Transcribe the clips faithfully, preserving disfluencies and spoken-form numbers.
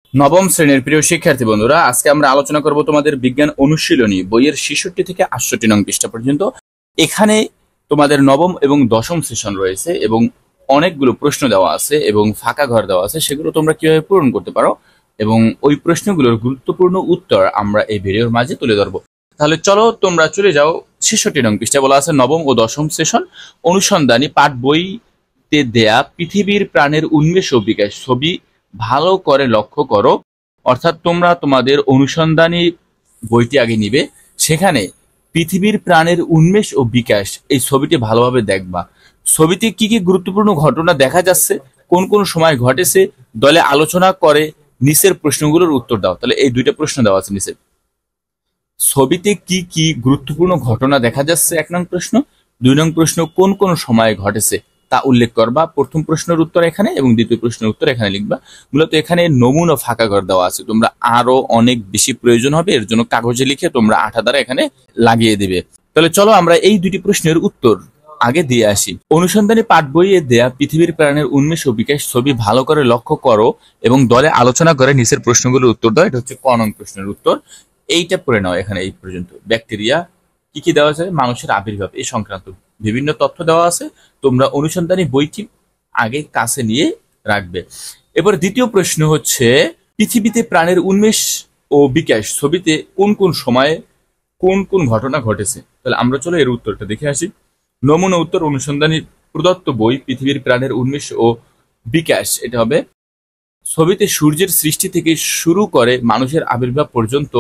নবম শ্রেণীর প্রিয় শিক্ষার্থী বন্ধুরা, আজকে আমরা আলোচনা করব তোমাদের বিজ্ঞান অনুশীলনী বইয়ের ছেষট্টি থেকে আটষট্টি নং পৃষ্ঠা পর্যন্ত। এখানে তোমাদের নবম এবং দশম সেশন রয়েছে এবং অনেকগুলো প্রশ্ন দেওয়া আছে এবং ফাঁকা ঘর দেওয়া আছে, সেগুলো তোমরা কিভাবে পূরণ করতে পারো এবং ওই প্রশ্নগুলোর গুরুত্বপূর্ণ উত্তর আমরা এই ভিডিওর মাঝে তুলে ধরবো। তাহলে চলো তোমরা চলে যাও ছেষট্টি নং পৃষ্ঠা। বলা আছে নবম ও দশম সেশন অনুসন্ধানী পাঠ বইতে দেয়া পৃথিবীর প্রাণের উন্মেষ ও বিকাশ ছবি ভালো করে লক্ষ্য করো। অর্থাৎ তোমরা তোমাদের অনুসন্ধানী বইটি আগে নিবে, সেখানে পৃথিবীর প্রাণের উন্মেষ ও বিকাশ এই ছবিটি ভালোভাবে দেখবা। ছবিতে কি কি গুরুত্বপূর্ণ ঘটনা দেখা যাচ্ছে, কোন কোন সময় ঘটেছে, দলে আলোচনা করে নিচের প্রশ্নগুলোর উত্তর দাও। তাহলে এই দুইটা প্রশ্ন দেওয়া আছে নিচে। ছবিতে কি কি গুরুত্বপূর্ণ ঘটনা দেখা যাচ্ছে এক নং প্রশ্ন, দুই নং প্রশ্ন কোন কোন সময়ে ঘটেছে তা উল্লেখ করবা। প্রথম প্রশ্নের উত্তর এখানে এবং দ্বিতীয় প্রশ্নের উত্তর এখানে লিখবা। মূলত এখানে নমুনা ফাঁকা ঘর দেওয়া আছে, তোমরা আরো অনেক বেশি প্রয়োজন হবে, এর জন্য কাগজে লিখে তোমরা আঠা দ্বারা এখানে লাগিয়ে দিবে। তাহলে চলো আমরা এই দুটি প্রশ্নের উত্তর আগে দিয়ে আসি। অনুসন্ধানী পাঠ বইয়ে দেয়া পৃথিবীর প্রাণের উন্মেষ ও বিকাশ ছবি ভালো করে লক্ষ্য করো এবং দলে আলোচনা করে নিচের প্রশ্নগুলোর উত্তর দাও। এটা হচ্ছে ক নং প্রশ্নের উত্তর। এইটা পড়ে নাও। এখানে এই পর্যন্ত ব্যাকটেরিয়া কি কি দেওয়া আছে, মানুষের আবির্ভাব এই সংক্রান্ত বিভিন্ন তথ্য দেওয়া আছে। তোমরা অনুসন্ধানী বইটি আগে কাছে নিয়ে রাখবে। এবার দ্বিতীয় প্রশ্ন হচ্ছে পৃথিবীতে প্রাণের উন্মেষ ও বিকাশ ছবিতে কোন কোন সময়ে কোন কোন ঘটনা ঘটেছে। তাহলে আমরা চলো এর উত্তরটা দেখে আসি। নমুনা উত্তর অনুসন্ধানী প্রদত্ত বই পৃথিবীর প্রাণের উন্মেষ ও বিকাশ, এটা হবে ছবিতে সূর্যের সৃষ্টি থেকে শুরু করে মানুষের আবির্ভাব পর্যন্ত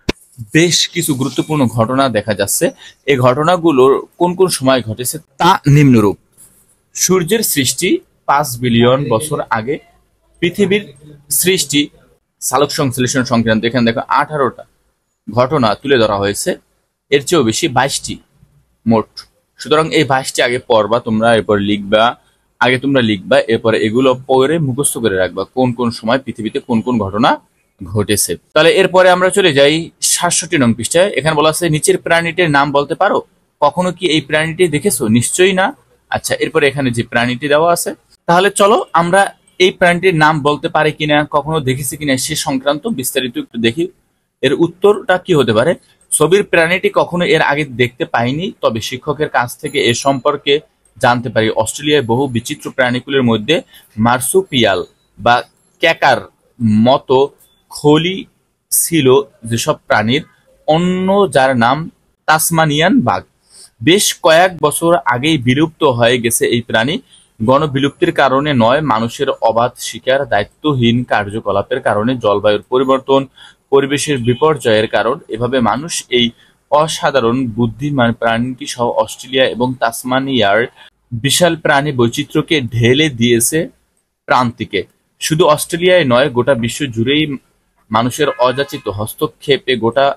বেশ কিছু গুরুত্বপূর্ণ ঘটনা দেখা যাচ্ছে। এই ঘটনাগুলোর কোন কোন সময় ঘটেছে তা নিম্নরূপ। সূর্যের সৃষ্টি পাঁচ বিলিয়ন বছর আগে, পৃথিবীর সৃষ্টি, সালোক সংশ্লেষণ সংক্রান্ত এখানে দেখো আঠারোটা ঘটনা তুলে ধরা হয়েছে, এর চেয়েও বেশি বাইশটি মোট। সুতরাং এই বাইশটি আগে পড়বা তোমরা, এরপর লিখবা, আগে তোমরা লিখবা, এরপরে এগুলো পরে মুখস্থ করে রাখবা কোন কোন সময় পৃথিবীতে কোন কোন ঘটনা ঘটেছে। তাহলে এরপরে আমরা চলে যাই সাতষট্টি নং পৃষ্ঠায়। এখানে বলা আছে নিচের প্রাণীটির নাম বলতে পারো। কখনো কি এই প্রাণীটি দেখেছো? নিশ্চয়ই না। আচ্ছা, এরপরে এখানে যে প্রাণীটি দেওয়া আছে, তাহলে চলো আমরা এই প্রাণীটির নাম বলতে পারি কিনা, কখনো দেখেছি কিনা সে সংক্রান্ত বিস্তারিত একটু দেখি। এর উত্তরটা কি হতে পারে? ছবির প্রাণীটি কখনো এর আগে দেখতে পাইনি, তবে শিক্ষকের কাছ থেকে এ সম্পর্কে জানতে পারি। অস্ট্রেলিয়ায় বহু বিচিত্র প্রাণীকুলের মধ্যে মার্সুপিয়াল বা ক্যাকার মতো খলি ছিল যেসব প্রাণীর অন্য, যার নাম তাসমানিয়ান বাঘ। বেশ কয়েক বছর আগেই বিলুপ্ত হয়ে গেছে এই প্রাণী। গণবিলুপ্তির কারণে নয়, মানুষের অবাধ শিকার, দায়িত্বহীন কার্যকলাপের কারণে, জলবায়ুর পরিবর্তন, পরিবেশের বিপর্যয়ের কারণ, এভাবে মানুষ এই অসাধারণ বুদ্ধিমান প্রাণীটি সহ অস্ট্রেলিয়া এবং তাসমানিয়ার বিশাল প্রাণী বৈচিত্র্যকে ঢেলে দিয়েছে প্রান্তিকে। শুধু অস্ট্রেলিয়ায় নয়, গোটা বিশ্ব জুড়েই মানুষের অযাচিত হস্তক্ষেপে গোটা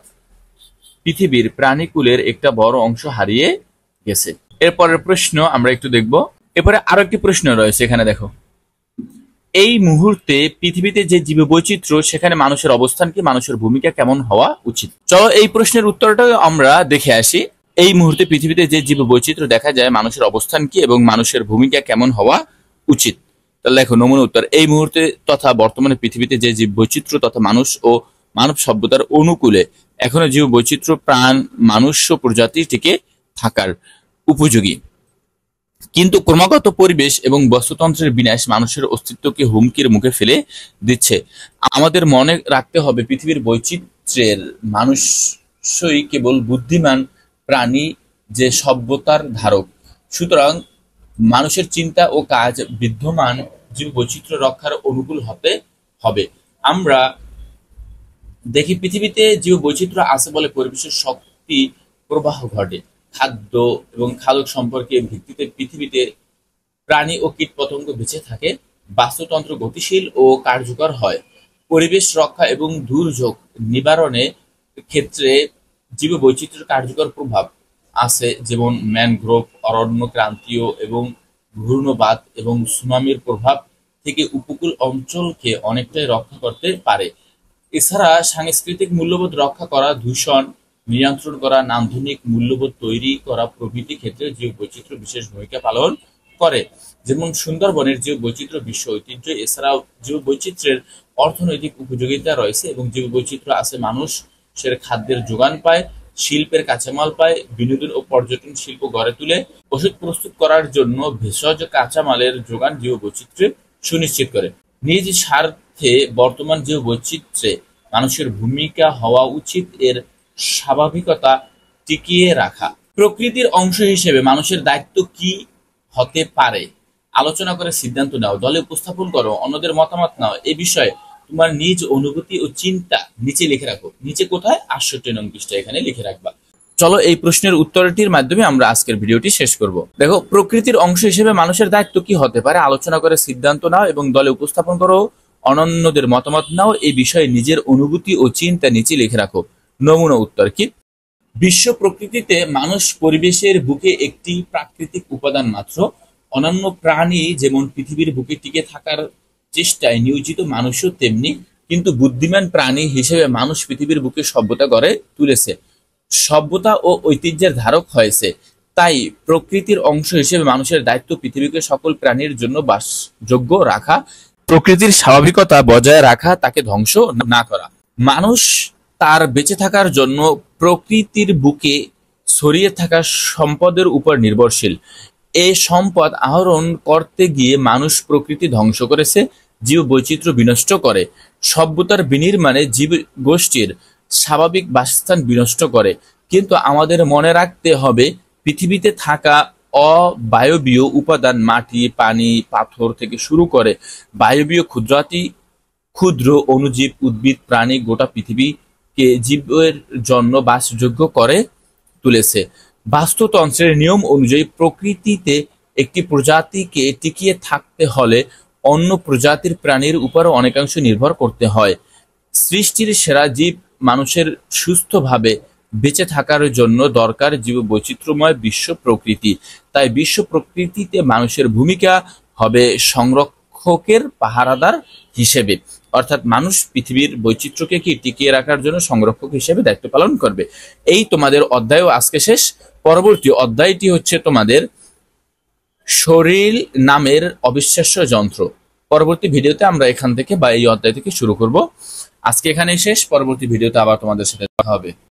পৃথিবীর প্রাণীকুলের একটা বড় অংশ হারিয়ে গেছে। এরপরের প্রশ্ন আমরা একটু দেখব। এরপরে আরো একটি প্রশ্ন রয়েছে, এখানে দেখো এই মুহূর্তে পৃথিবীতে যে জীববৈচিত্র্য সেখানে মানুষের অবস্থান কি, মানুষের ভূমিকা কেমন হওয়া উচিত। চলো এই প্রশ্নের উত্তরটা আমরা দেখে আসি। এই মুহূর্তে পৃথিবীতে যে জীববৈচিত্র্য দেখা যায়, মানুষের অবস্থান কি এবং মানুষের ভূমিকা কেমন হওয়া উচিত। তাহলে দেখো নমুনা উত্তর। এই মুহূর্তে তথা বর্তমানে পৃথিবীতে যে জীববৈচিত্র্য তথা মানুষ ও মানব সভ্যতার অনুকূলে এখনো জীববৈচিত্র্য প্রাণ মানুষ প্রজাতি টিকে থাকার উপযোগী, কিন্তু ক্রমাগত পরিবেশ এবং বাস্তুতন্ত্রের বিনাশ মানুষের অস্তিত্বকে হুমকির মুখে ফেলে দিচ্ছে। আমাদের মনে রাখতে হবে পৃথিবীর বৈচিত্র্যের মানুষই কেবল বুদ্ধিমান প্রাণী, যে সভ্যতার ধারক। সুতরাং মানুষের চিন্তা ও কাজ বিদ্যমান জীববৈচিত্র্য রক্ষার অনুকূল হতে হবে। আমরা দেখি পৃথিবীতে জীববৈচিত্র্য আছে বলে পরিবেশের শক্তি প্রবাহ ঘটে। খাদ্য এবং খাদ্য সম্পর্কের ভিত্তিতে পৃথিবীতে প্রাণী ও কীটপতঙ্গ বেঁচে থাকে, বাস্তুতন্ত্র গতিশীল ও কার্যকর হয়। পরিবেশ রক্ষা এবং দুর্যোগ নিবারণে ক্ষেত্রে জীববৈচিত্র্যের কার্যকর প্রভাব আছে, যেমন ম্যানগ্রোভ অরণ্য ক্রান্তীয় এবং ঘূর্ণবাত এবং সুনামির প্রভাব থেকে উপকূল অঞ্চলকে অনেকটাই রক্ষা করতে পারে। এছাড়া সাংস্কৃতিক মূল্যবোধ রক্ষা করা, দূষণ নিয়ন্ত্রণ করা, নান্দনিক মূল্যবোধ তৈরি করা প্রভৃতি ক্ষেত্রে জীববৈচিত্র্য বিশেষ ভূমিকা পালন করে। যেমন সুন্দরবনের জীববৈচিত্র্য বিশ্ব ঐতিহ্য। এছাড়াও জীববৈচিত্র্যের অর্থনৈতিক উপযোগিতা রয়েছে এবং জীববৈচিত্র্য আছে, মানুষের খাদ্যের যোগান পায়, শিল্পের কাঁচামাল পায়, বিনোদন ও পর্যটন শিল্প গড়ে তুলে, ওষুধ প্রস্তুত করার জন্য ভেষজ কাঁচামালের যোগান জীববৈচিত্র্য সুনিশ্চিত করে। নিজ স্বার্থে বর্তমান জীববৈচিত্র্যে মানুষের ভূমিকা হওয়া উচিত এর স্বাভাবিকতা টিকিয়ে রাখা। প্রকৃতির অংশ হিসেবে মানুষের দায়িত্ব কি হতে পারে আলোচনা করে সিদ্ধান্ত নাও, দলে উপস্থাপন করো, অন্যদের মতামত নাও। এ বিষয়ে তোমার নিজ অনুভূতি ও চিন্তা নিচে লিখে রাখো। নিচে কোথায়? আটষট্টি নং পৃষ্ঠা এখানে লিখে রাখবা। চলো এই প্রশ্নের উত্তরটির মাধ্যমে আমরা আজকের ভিডিওটি শেষ করব। দেখো, প্রকৃতির অংশ হিসেবে মানুষের দায়িত্ব কি হতে পারে আলোচনা করে সিদ্ধান্ত নাও এবং দলে উপস্থাপন করো, অন্যদের মতামত নাও। এই বিষয়ে নিজের অনুভূতি ও চিন্তা নিচে লিখে রাখো। নমুনা উত্তর কি? বিশ্ব প্রকৃতিতে মানুষ পরিবেশের বুকে একটি প্রাকৃতিক উপাদান মাত্র। অন্যান্য প্রাণী যেমন পৃথিবীর বুকে টিকে থাকার চেষ্টায় নিয়োজিত, মানুষও তেমনি। কিন্তু বুদ্ধিমান প্রাণী হিসেবে মানুষ পৃথিবীর বুকে সভ্যতা গড়ে তুলেছে, সভ্যতা ও ঐতিহ্যের ধারক হয়েছে। তাই প্রকৃতির অংশ হিসেবে মানুষের দায়িত্ব পৃথিবীকে সকল প্রাণীর জন্য বাসযোগ্য রাখা, প্রকৃতির স্বাভাবিকতা বজায় রাখা, তাকে ধ্বংস না করা। মানুষ তার বেঁচে থাকার জন্য প্রকৃতির বুকে ছড়িয়ে থাকা সম্পদের উপর নির্ভরশীল। এই সম্পদ আহরণ করতে গিয়ে মানুষ প্রকৃতি ধ্বংস করেছে, জীববৈচিত্র্য বিনষ্ট করে, সভ্যতার বিনির্মাণে জীব গোষ্ঠীর স্বাভাবিক বাসস্থান বিনষ্ট করে। কিন্তু আমাদের মনে রাখতে হবে, পৃথিবীতে থাকা অবায়বীয় উপাদান, মাটি, পানি, পাথর থেকে শুরু করে বায়বীয় ক্ষুদ্রাতি ক্ষুদ্র অণুজীব, উদ্ভিদ, প্রাণী গোটা পৃথিবীকে জীবের জন্য বাসযোগ্য করে তুলেছে। বাস্তুতন্ত্রের নিয়ম অনুযায়ী প্রকৃতিতে একটি প্রজাতিকে টিকিয়ে থাকতে হলে অন্য প্রজাতির প্রাণীর উপরও অনেকাংশ নির্ভর করতে হয়। সৃষ্টির সেরা জীব মানুষের সুস্থভাবে বেঁচে থাকার জন্য দরকার জীববৈচিত্র্যময় বিশ্ব প্রকৃতি। তাই বিশ্ব প্রকৃতিতে মানুষের ভূমিকা হবে সংরক্ষকের পাহারাদার হিসেবে, অর্থাৎ মানুষ পৃথিবীর বৈচিত্র্যকে কি টিকিয়ে রাখার জন্য সংরক্ষক হিসেবে দায়িত্ব পালন করবে। এই তোমাদের অধ্যায়ও আজকে শেষ। পরবর্তী অধ্যায়টি হচ্ছে তোমাদের শরীর নামের অবিশ্বাস্য যন্ত্র। পরবর্তী ভিডিওতে আমরা এখান থেকে বা এই অধ্যায় থেকে শুরু করব। আজকে এখানেই শেষ, পরবর্তী ভিডিওতে আবার তোমাদের সাথে দেখা হবে।